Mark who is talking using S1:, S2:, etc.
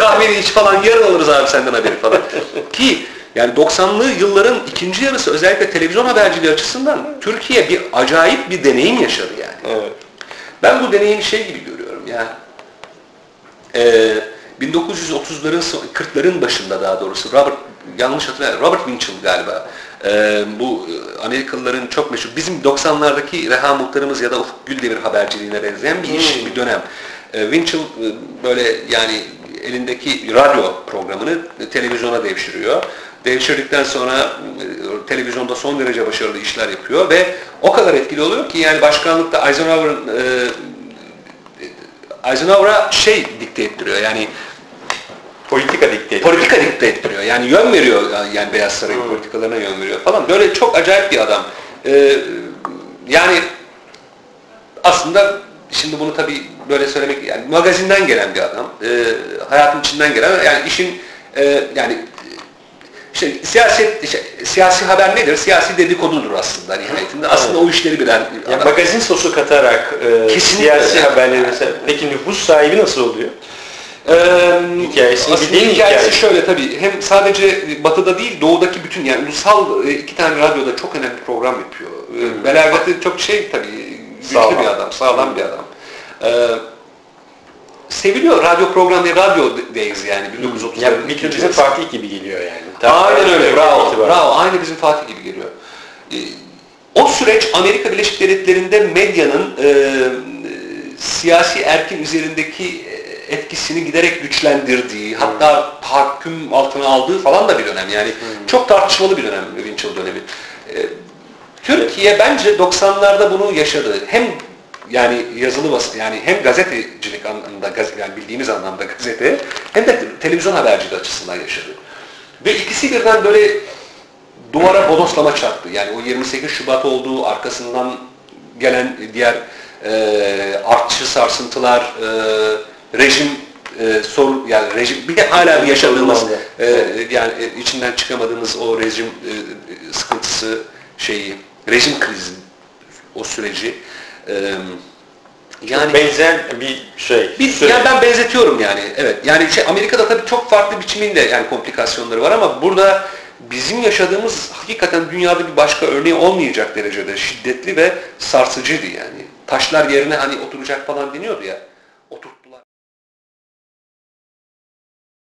S1: kahveni iç falan, yarın alırız abi senden haberi falan. Ki yani 90'lı yılların ikinci yarısı özellikle televizyon haberciliği açısından Türkiye bir acayip bir deneyim yaşadı yani.
S2: Evet.
S1: Ben bu deneyimi şey gibi görüyorum ya. 1930'ların 40'ların başında daha doğrusu yanlış hatırlamıyorum, Robert Winchell galiba. Bu Amerikalıların çok meşhur, bizim 90'lardaki Reha Muhtarımız ya da Ufuk Güldemir haberciliğine benzeyen bir iş, bir dönem. Winchell böyle yani elindeki radyo programını televizyona devşiriyor. Devşirdikten sonra televizyonda son derece başarılı işler yapıyor ve o kadar etkili oluyor ki yani başkanlıkta Eisenhower'a şey dikte ettiriyor yani politika dikte ettiriyor. Yani yön veriyor, yani Beyaz Saray'ın politikalarına yön veriyor falan. Böyle çok acayip bir adam. Yani aslında şimdi bunu tabii böyle söylemek, yani magazinden gelen bir adam. Hayatın içinden gelen, yani işin yani işte siyasi haber nedir? Siyasi dedikodudur aslında nihayetinde. Aslında o işleri bilen
S2: yani magazin sosu katarak siyasi haberleri mesela. Peki nüfus sahibi nasıl oluyor?
S1: Hikayesi şöyle tabii, hem sadece Batı'da değil Doğu'daki bütün, yani ulusal iki tane radyoda çok önemli program yapıyor. Belagatı çok şey tabii, güçlü bir adam, sağlam bir adam. Seviliyor radyo programları, radyo days yani 1930'ların.
S2: Yani bizim Fatih gibi geliyor yani.
S1: Aynen öyle, bravo, aynı bizim Fatih gibi geliyor. O süreç Amerika Birleşik Devletleri'nde medyanın siyasi erkin üzerindeki etkisini giderek güçlendirdiği, hatta tahakküm altına aldığı falan da bir dönem. Yani çok tartışmalı bir dönem Winchell dönemi. Türkiye bence 90'larda bunu yaşadı. Hem yani yazılı basın, yani hem gazetecilik anlamında, yani bildiğimiz anlamda gazete, hem de televizyon haberciliği açısından yaşadı. Ve ikisi birden böyle duvara bodoslama çarptı. Yani o 28 Şubat olduğu, arkasından gelen diğer artçı sarsıntılar, rejim yani rejim bir de hala yaşadığımız yani içinden çıkamadığımız o rejim sıkıntısı rejim krizi, o süreci
S2: yani benzer bir şey.
S1: Yani ben benzetiyorum yani. Evet. Yani Amerika'da tabii çok farklı biçiminde yani komplikasyonları var ama burada bizim yaşadığımız hakikaten dünyada bir başka örneği olmayacak derecede şiddetli ve sarsıcıydı yani. Taşlar yerine hani oturacak falan deniyordu ya.